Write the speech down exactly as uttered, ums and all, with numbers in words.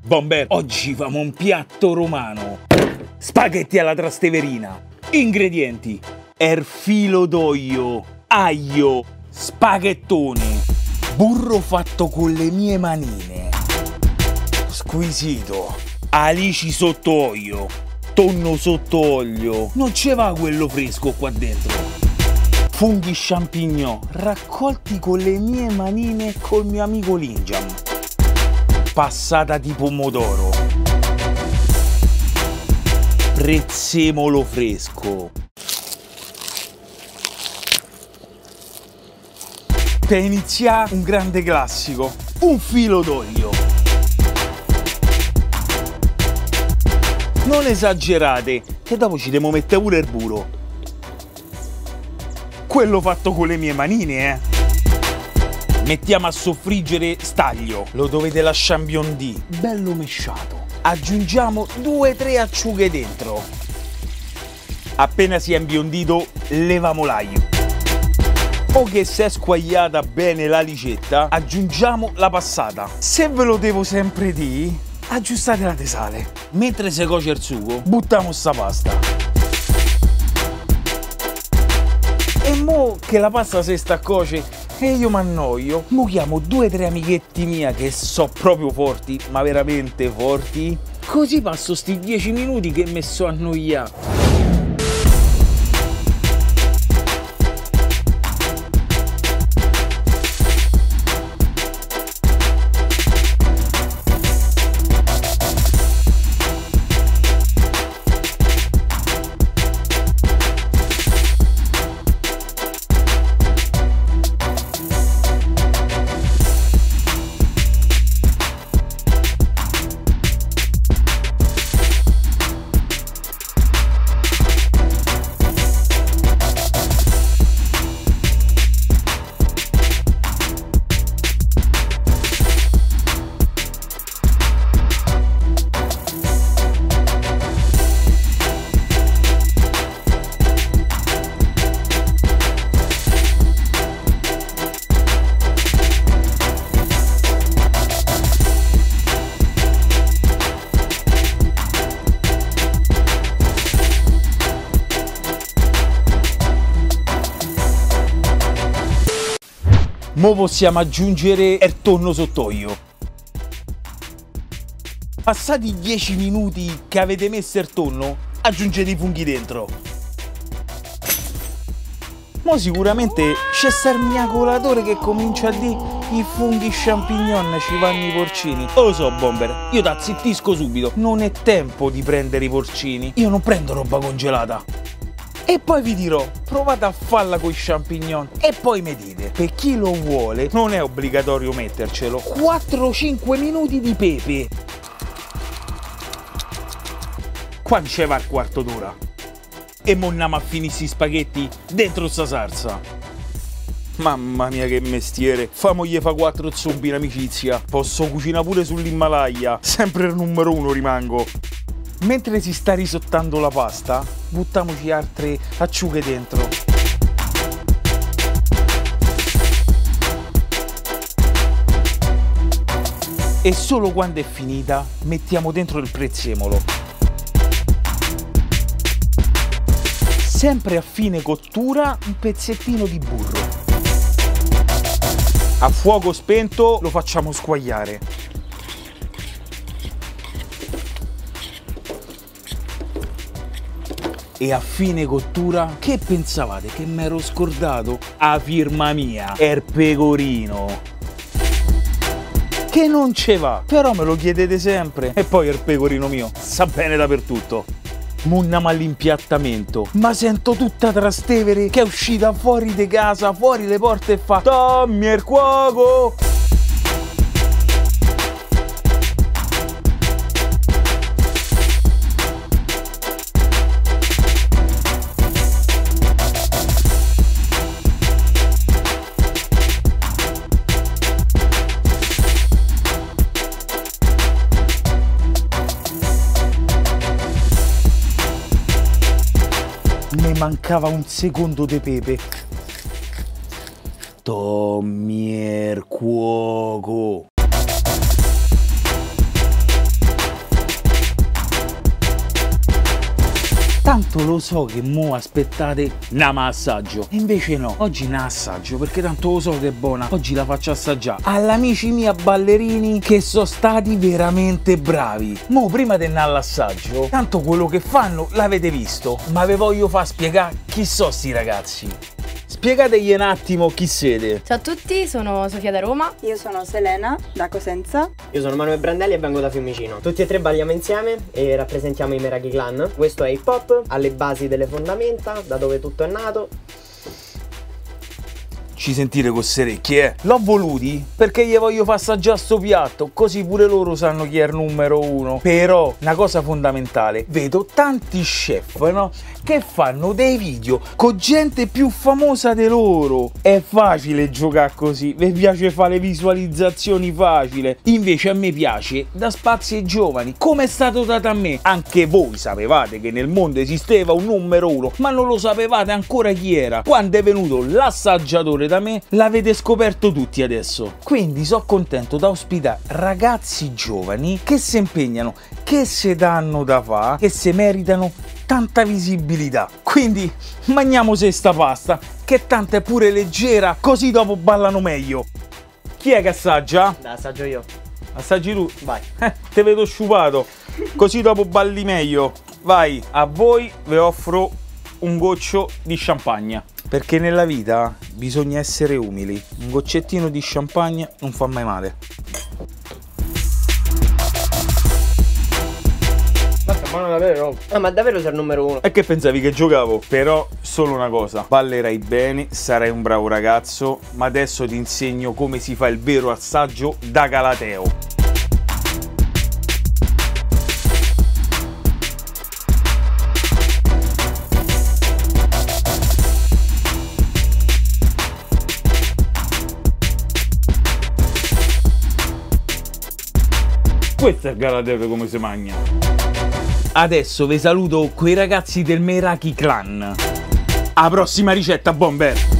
Bomber, oggi famo un piatto romano. Spaghetti alla trasteverina. Ingredienti: erfilo d'olio, aglio, spaghettoni, burro fatto con le mie manine, squisito, alici sotto olio, tonno sotto olio, non ce va quello fresco qua dentro, funghi champignon raccolti con le mie manine col mio amico Linjam, passata di pomodoro, prezzemolo fresco. Per iniziare un grande classico, un filo d'olio. Non esagerate, che dopo ci devo mettere pure il burro. Quello fatto con le mie manine, eh. Mettiamo a soffriggere staglio, lo dovete lasciare imbiondire, bello mesciato. Aggiungiamo due tre acciughe dentro. Appena si è imbiondito, leviamo l'aglio. O che si è squagliata bene la licetta, aggiungiamo la passata. Se ve lo devo sempre dire, aggiustate la di sale. Mentre si cuoce il sugo, buttiamo sta pasta. E mo che la pasta si sta a cuocere e io mi annoio, mo chiamo due o tre amichetti mia che so proprio forti, ma veramente forti. Così passo sti dieci minuti che mi so annoiato. Mo possiamo aggiungere il tonno sott'olio. Passati dieci minuti che avete messo il tonno, aggiungete i funghi dentro. Mo sicuramente c'è sta il miagolatore che comincia a dire i funghi champignon ci vanno i porcini. Lo so, Bomber, io t'azzittisco subito. Non è tempo di prendere i porcini. Io non prendo roba congelata. E poi vi dirò, provate a farla con i champignon e poi mi dite, per chi lo vuole, non è obbligatorio mettercelo, quattro cinque minuti di pepe. Qua ci va il quarto d'ora. E mo andiamo a finire sti spaghetti dentro sta salsa. Mamma mia che mestiere, famogli fa quattro zombi in amicizia. Posso cucinare pure sull'Himalaya, sempre il numero uno rimango. Mentre si sta risottando la pasta, buttiamoci altre acciughe dentro. E solo quando è finita, mettiamo dentro il prezzemolo. Sempre a fine cottura, un pezzettino di burro. A fuoco spento lo facciamo squagliare. E a fine cottura, che pensavate? Che mi ero scordato? A firma mia, il pecorino. Che non ce va, però me lo chiedete sempre. E poi il pecorino mio sta bene dappertutto. Mo andiamo all'impiattamento. Ma sento tutta Trastevere che è uscita fuori di casa, fuori le porte e fa: Tommy il cuoco! Ne mancava un secondo di pepe. Tommy il cuoco. tanto lo so che mo aspettate nama assaggio. E invece no, oggi ne assaggio perché tanto lo so che è buona. Oggi la faccio assaggiare agli amici miei ballerini che sono stati veramente bravi. Mo prima di andare all'assaggio, tanto quello che fanno l'avete visto, ma ve voglio far spiegare chi sono sti ragazzi. Spiegategli un attimo chi siete. Ciao a tutti, sono Sofia da Roma. Io sono Selena da Cosenza. Io sono Manuel Brandelli e vengo da Fiumicino. Tutti e tre balliamo insieme e rappresentiamo i Meraki Clan. Questo è hip hop, alle basi delle fondamenta, da dove tutto è nato. Ci sentite con orecchie, eh? L'ho voluti perché gli voglio far assaggiare sto piatto, così pure loro sanno chi è il numero uno. Però, una cosa fondamentale, vedo tanti chef, no? Che fanno dei video con gente più famosa di loro. È facile giocare così, vi piace fare le visualizzazioni facile. Invece a me piace da spazi ai giovani, come è stato dato a me. Anche voi sapevate che nel mondo esisteva un numero uno, ma non lo sapevate ancora chi era. Quando è venuto l'assaggiatore da me, l'avete scoperto tutti adesso. Quindi sono contento da ospitare ragazzi giovani che si impegnano, che si danno da fare, che si meritano tanta visibilità. Quindi mangiamo se sta pasta, che tanto è pure leggera, così dopo ballano meglio. Chi è che assaggia? Da assaggio io. Assaggi tu? Vai. Eh, te vedo sciupato, così dopo balli meglio. Vai, a voi vi offro un goccio di champagne. Perché nella vita bisogna essere umili. Un goccettino di champagne non fa mai male. Basta, buono davvero. Ah, ma davvero sei il numero uno? E che pensavi che giocavo? Però solo una cosa, ballerai bene, sarai un bravo ragazzo, ma adesso ti insegno come si fa il vero assaggio da Galateo. Questo è il Galateo come si mangia. Adesso vi saluto quei ragazzi del Meraki Clan. Alla prossima ricetta, bomber!